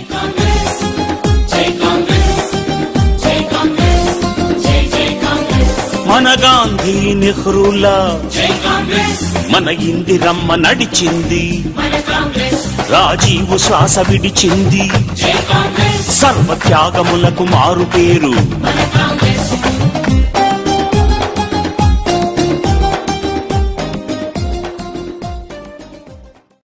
మన గాంధీ నెహ్రూలా మన ఇందిరమ్మ నడిచింది, రాజీవు శ్వాస విడిచింది, సర్వత్యాగములకు మారు పేరు